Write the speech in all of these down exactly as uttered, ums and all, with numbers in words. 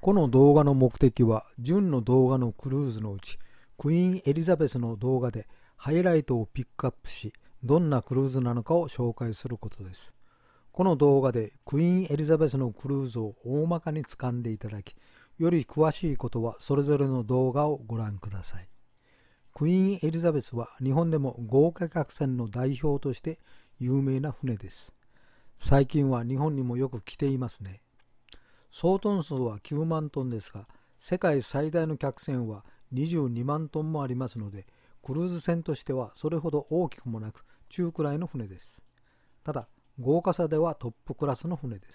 この動画の目的は、純の動画のクルーズのうち、クイーンエリザベスの動画でハイライトをピックアップし、どんなクルーズなのかを紹介することです。この動画でクイーンエリザベスのクルーズを大まかに掴んでいただき、より詳しいことはそれぞれの動画をご覧ください。クイーンエリザベスは日本でも豪華客船の代表として有名な船です。最近は日本にもよく来ていますね。総トン数はきゅうまんトンですが、世界最大の客船はにじゅうにまんトンもありますので、クルーズ船としてはそれほど大きくもなく中くらいの船です。ただ、豪華さではトップクラスの船です。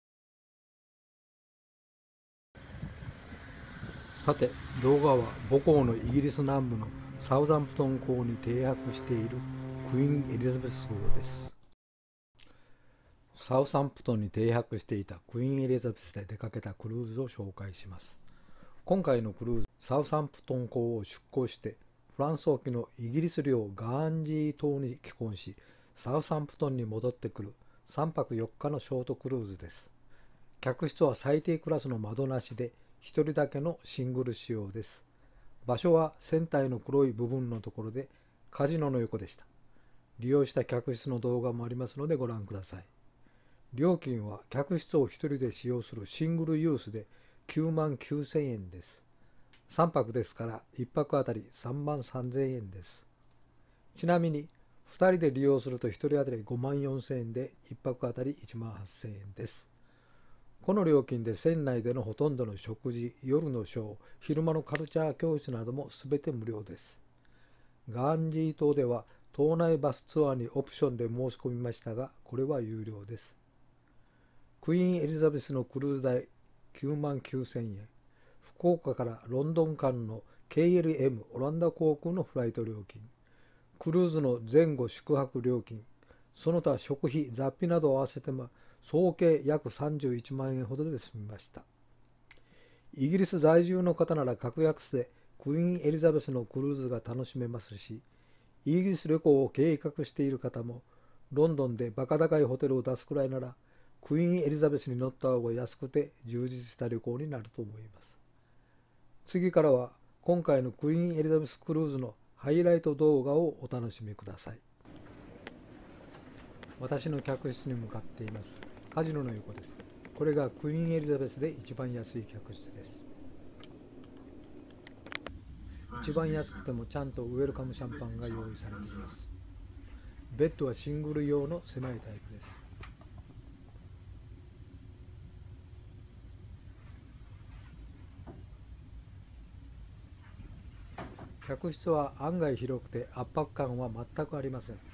さて、動画は母港のイギリス南部のサウザンプトン港に停泊しているクイーンエリザベス号です。サウサンプトンに停泊していたクイーンエリザベスで出かけたクルーズを紹介します。今回のクルーズ、サウサンプトン港を出港して、フランス沖のイギリス領ガーンジー島に寄港し、サウサンプトンに戻ってくるさんぱくよっかのショートクルーズです。客室は最低クラスの窓なしで、ひとりだけのシングル仕様です。場所は船体の黒い部分のところで、カジノの横でした。利用した客室の動画もありますのでご覧ください。料金は客室をひとりで使用するシングルユースできゅうまんきゅうせんえんです。さんぱくですからいっぱくあたりさんまんさんぜんえんです。ちなみにふたりで利用するとひとりあたりごまんよんせんえんでいっぱくあたりいちまんはっせんえんです。この料金で船内でのほとんどの食事、夜のショー、昼間のカルチャー教室などもすべて無料です。ガーンジー島では島内バスツアーにオプションで申し込みましたが、これは有料です。クイーンエリザベスのクルーズ代きゅうまんきゅうせんえん、福岡からロンドン間の ケーエルエム オランダ航空のフライト料金、クルーズの前後宿泊料金、その他食費、雑費などを合わせても総計約さんじゅういちまんえんほどで済みました。イギリス在住の方なら格安でクイーンエリザベスのクルーズが楽しめますし、イギリス旅行を計画している方もロンドンでバカ高いホテルを出すくらいならクイーンエリザベスに乗った方が安くて充実した旅行になると思います。次からは今回のクイーンエリザベスクルーズのハイライト動画をお楽しみください。私の客室に向かっています。カジノの横です。これがクイーンエリザベスで一番安い客室です。一番安くてもちゃんとウェルカムシャンパンが用意されています。ベッドはシングル用の狭いタイプです。客室は案外広くて圧迫感は全くありません。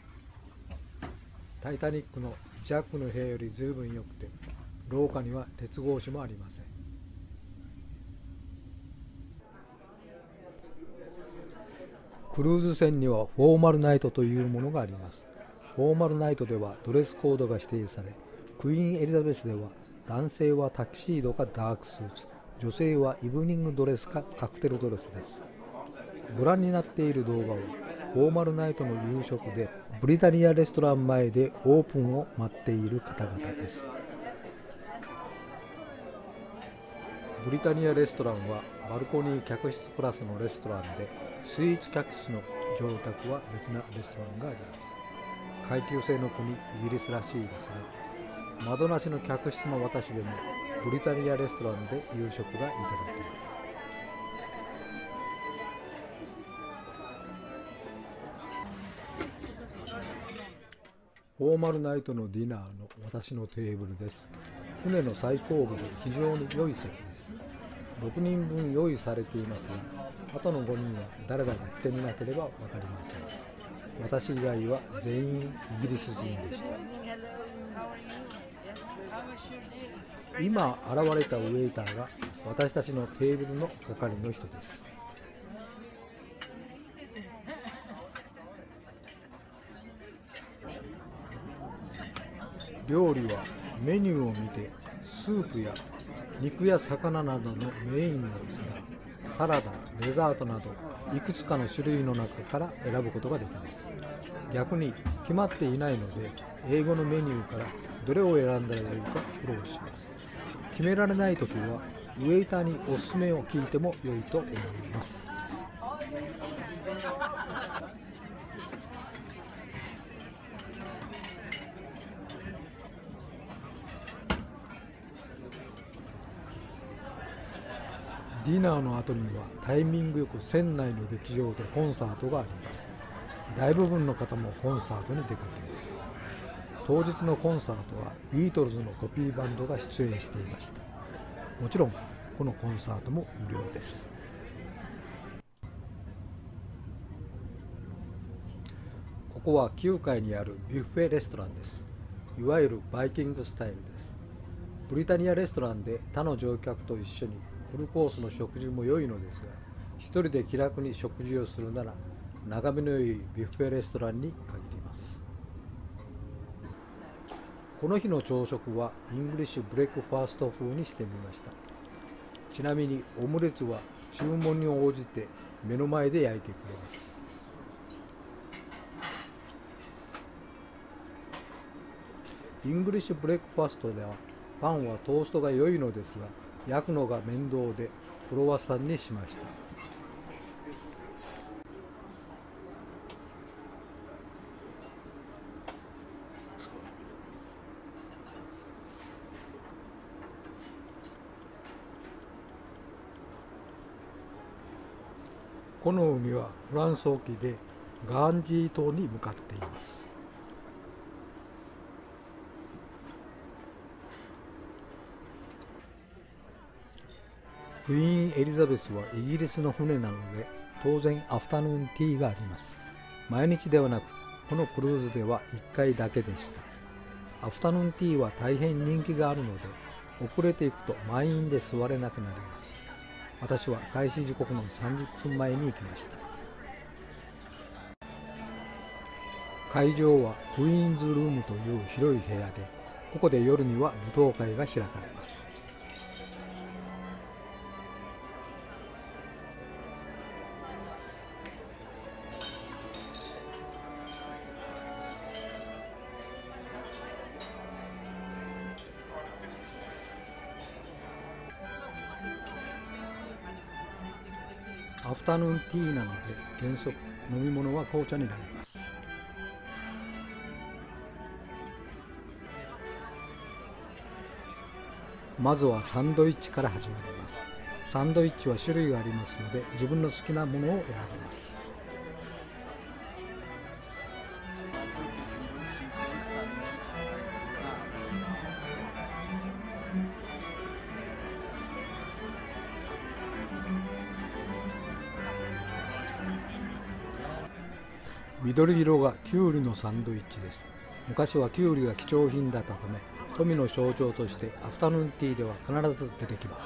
タイタニックのジャックの部屋より随分良くて、廊下には鉄格子もありません。クルーズ船にはフォーマルナイトというものがあります。フォーマルナイトではドレスコードが指定され、クイーンエリザベスでは男性はタキシードかダークスーツ、女性はイブニングドレスかカクテルドレスです。ご覧になっている動画はフォーマルナイトの夕食でブリタニアレストラン前でオープンを待っている方々です。ブリタニアレストランはバルコニー客室プラスのレストランで、スイーツ客室の乗客は別なレストランがあります。階級制の国イギリスらしいですね。窓なしの客室の私でもブリタニアレストランで夕食がいただけます。フォーマルナイトのディナーの私のテーブルです。船の最後部で非常に良い席です。ろくにんぶん用意されていますが、あとのごにんは誰だか来てみなければわかりません。私以外は全員イギリス人でした。今現れたウェイターが私たちのテーブルの係の人です。料理はメニューを見てスープや肉や魚などのメインの皿、サラダ、デザートなどいくつかの種類の中から選ぶことができます。逆に決まっていないので英語のメニューからどれを選んだらよいか苦労します。決められないときはウェイターにおすすめを聞いても良いと思います。ディナーの後にはタイミングよく船内の劇場でコンサートがあります。大部分の方もコンサートに出かけます。当日のコンサートはビートルズのコピーバンドが出演していました。もちろんこのコンサートも無料です。ここはきゅうかいにあるビュッフェレストランです。いわゆるバイキングスタイルです。ブリタニアレストランで他の乗客と一緒にフルコースの食事も良いのですが、一人で気楽に食事をするなら眺めの良いビュッフェレストランに限ります。この日の朝食はイングリッシュブレックファースト風にしてみました。ちなみにオムレツは注文に応じて目の前で焼いてくれます。イングリッシュブレックファーストではパンはトーストが良いのですが、焼くのが面倒でクロワッサンにしました。この海はフランス沖でガーンジー島に向かっています。クイーンエリザベスはイギリスの船なので当然アフタヌーンティーがあります。毎日ではなくこのクルーズではいっかいだけでした。アフタヌーンティーは大変人気があるので遅れていくと満員で座れなくなります。私は開始時刻のさんじゅっぷんまえに行きました。会場はクイーンズルームという広い部屋で、ここで夜には舞踏会が開かれます。アフタヌーンティーなので原則飲み物は紅茶になります。まずはサンドイッチから始まります。サンドイッチは種類がありますので自分の好きなものを選べます。緑色がキュウリのサンドイッチです。昔はキュウリが貴重品だったため、富の象徴としてアフタヌーンティーでは必ず出てきます。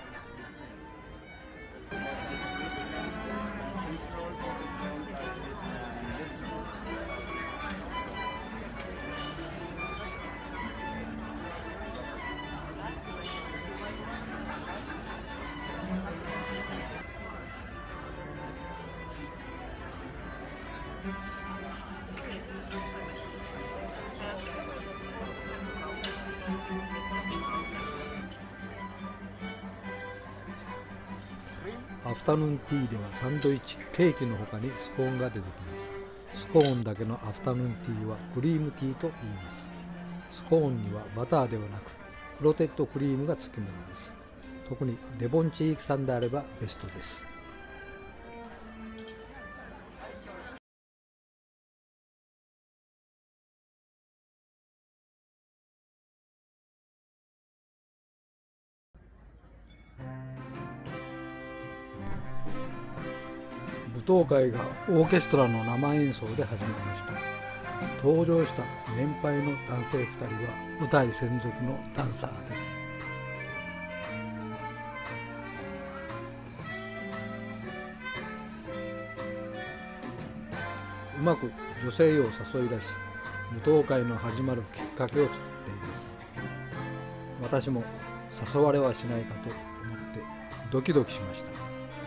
アフタヌーンティーではサンドイッチ、ケーキの他にスコーンが出てきます。スコーンだけのアフタヌーンティーはクリームティーと言います。スコーンにはバターではなくクロテッドクリームがつきものです。特にデボンチーク産であればベストです。舞踏会がオーケストラの生演奏で始まりました。登場した年配の男性ふたりは舞台専属のダンサーです。うまく女性を誘い出し、舞踏会の始まるきっかけを作っています。私も誘われはしないかと思ってドキドキしました。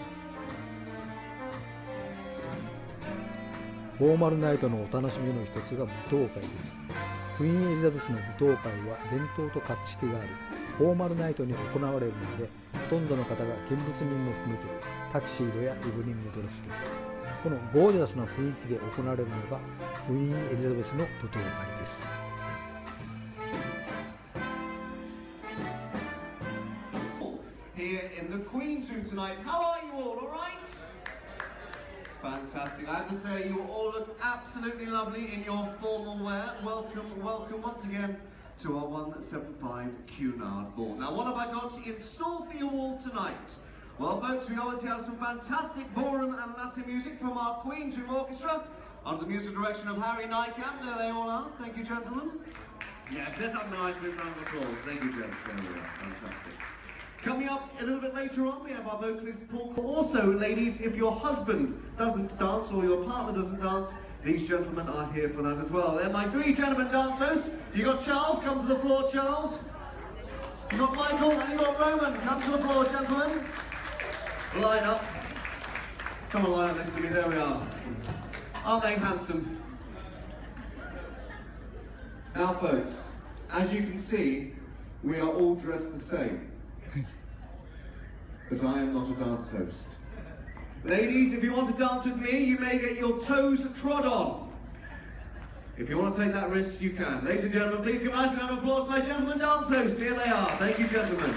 フォーマルナイトのお楽しみの一つが舞踏会です。クイーンエリザベスの舞踏会は伝統と格式があり、フォーマルナイトに行われるので、 とんどの方が見物人も含めてタキシードやイブニングドレスです。このゴージャスな雰囲気で行われるのがクイーンエリザベスの舞踏会です。 Here in the Queen's room tonight. How are you all? All right? Fantastic. I have to say, you all look absolutely lovely in your formal wear. Welcome, welcome once again to our one seventy-five Cunard Ball. Now, what have I got in store for you all tonight? Well, folks, we obviously have some fantastic ballroom and Latin music from our Queen's Room Orchestra under the musical direction of Harry Nykamp. There they all are. Thank you, gentlemen. Yes, let's have a nice big round of applause. Thank you, gents. There we are. Fantastic. Coming up a little bit later on, we have our vocalist Paul. Also, ladies, if your husband doesn't dance or your partner doesn't dance, these gentlemen are here for that as well. They're my three gentlemen dancers. You got Charles, come to the floor, Charles. You got Michael and you got Roman. Come to the floor, gentlemen. Line up. Come on, line up next to me. There we are. Aren't they handsome? Now, folks, as you can see, we are all dressed the same. But I am not a dance host. Ladies, if you want to dance with me, you may get your toes trod on. If you want to take that risk, you can. Ladies and gentlemen, please give a nice round of applause to my gentlemen dance hosts. Here they are. Thank you, gentlemen.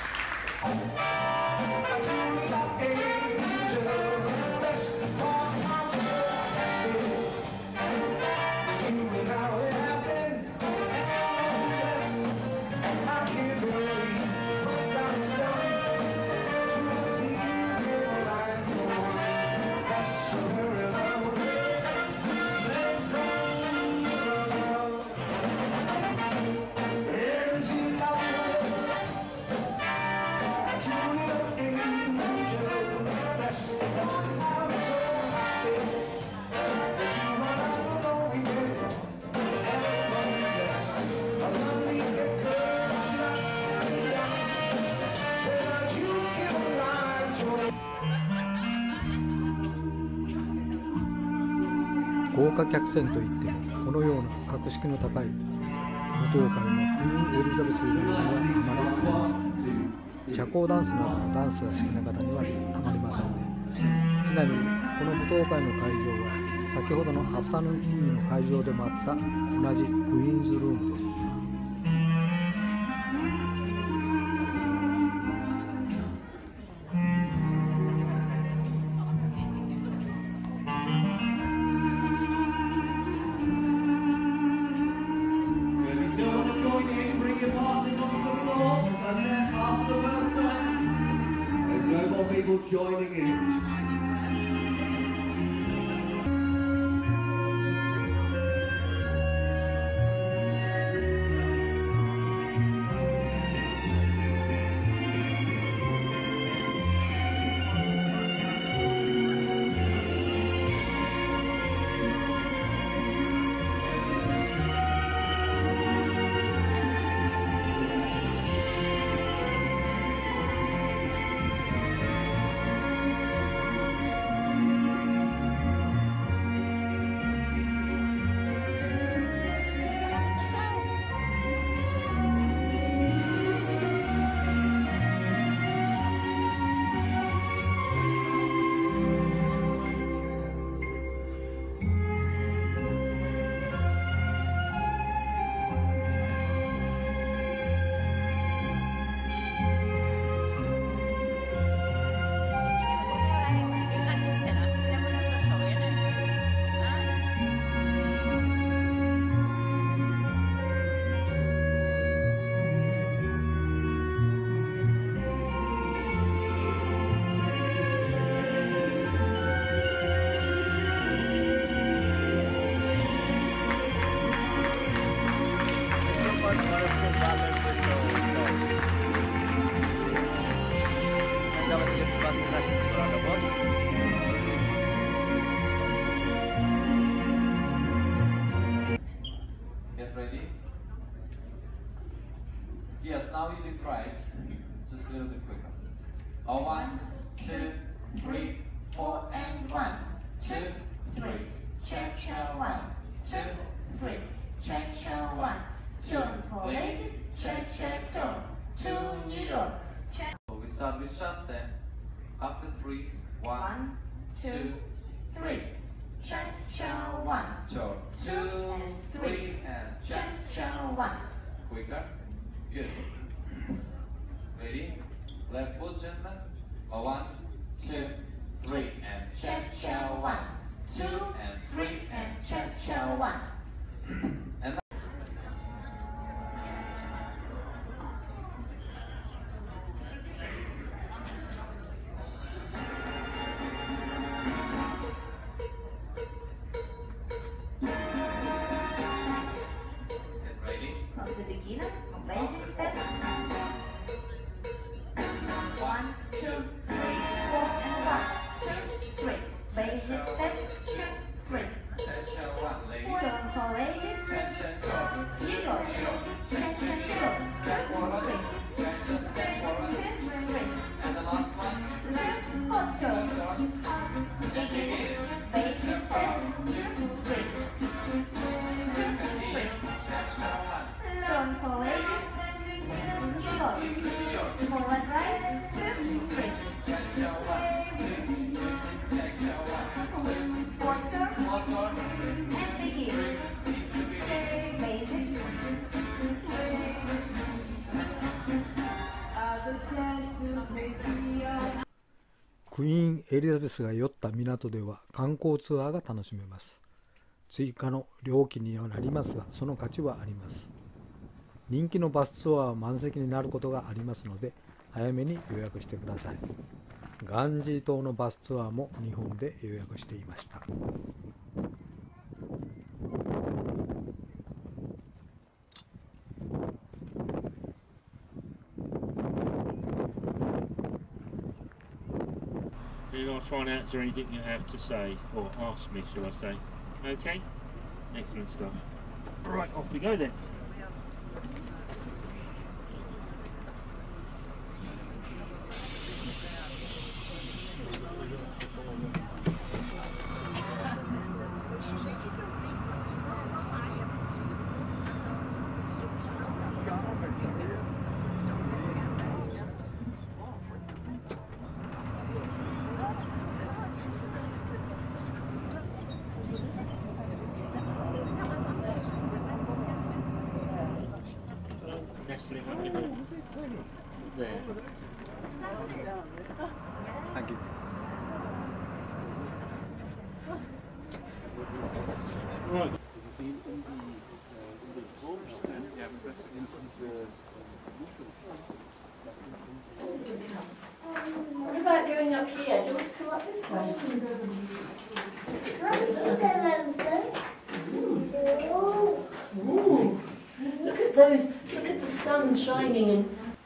豪華客船といってもこのような格式の高い舞踏会のクイーンエリザベス以外にはあまりありません。社交ダンスなどのダンスが好きな方にはたまりませんね。ちなみにこの舞踏会の会場は先ほどのアフタヌーンティーの会場でもあった同じクイーンズルームです。 People joining in. Yes, now you did right. Just a little bit quicker. A one, two, three, four, and one, two, three. Check, check, one, two, three. Check, check, one, two. For ladies, check, check, two. Two, needle. Check. So we start with One, two, three. Check, show one. So two, And three. three, and Check, show one. quicker. Good. Ready? Left foot gently. One, two, three, and Check, show one. Two, and three, and check, show one. and get ready. From the beginner, from basic step. One, two, three, four, and one, two, three. Basic step, two, three. Attention one, ladies. Turn for ladies. Attention go. Jiggle. Attention girls. Step forward. Three. Attention step forward. Three. And the last one. Two, spot show. Begin. Basic step, two, three. Two, three. Attention one. Turn for ladies. Jiggle. Forward right, two, three. Attention one, two. Attention one, two. Spot turn. Small turn. And begin. Into begin. Basic. クイーンエリザベスが酔った港では観光ツアーが楽しめます。追加の料金にはなりますが、その価値はあります。人気のバスツアーは満席になることがありますので、早めに予約してください。ガンジー島のバスツアーも日本で予約していました。 You're going to try and answer anything you have to say, or ask me, shall I say. Okay? Excellent stuff. Right, off we go then. Nestling up in there. Thank you. Right. What about going up here? Do you want to come up this way? Ooh. Look at those, look at the sun shining in.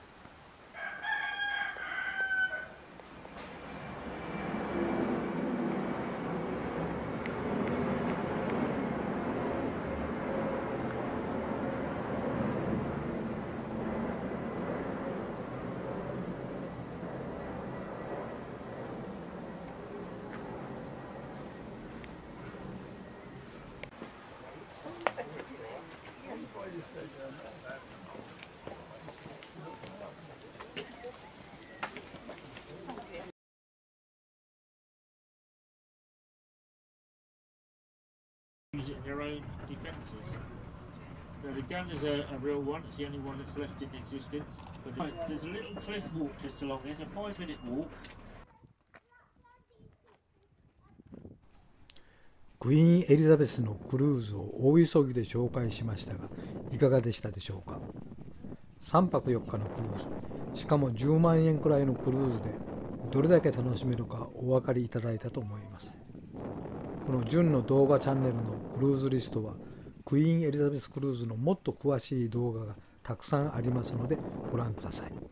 Use it in their own defences. Now the gun is a, a real one, it's the only one that's left in existence. But right, there's a little cliff walk just along, there's a five minute walk. クイーンエリザベスのクルーズを大急ぎで紹介しましたが、いかがでしたでしょうか。さんぱくよっかのクルーズ、しかもじゅうまんえんくらいのクルーズでどれだけ楽しめるかお分かりいただいたと思います。この純の動画チャンネルのクルーズリストは、クイーンエリザベスクルーズのもっと詳しい動画がたくさんありますのでご覧ください。